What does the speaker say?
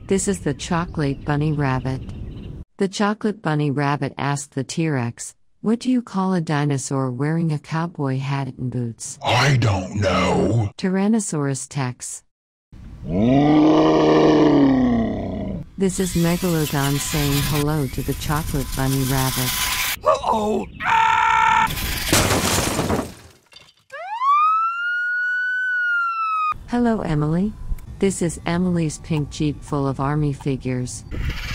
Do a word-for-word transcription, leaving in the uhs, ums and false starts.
This is the chocolate bunny rabbit. The chocolate bunny rabbit asked the T-Rex, "What do you call a dinosaur wearing a cowboy hat and boots?" I don't know. Tyrannosaurus Rex. This is Megalodon saying hello to the chocolate bunny rabbit. Uh-oh! Hello, Emily. This is Emily's pink Jeep full of army figures.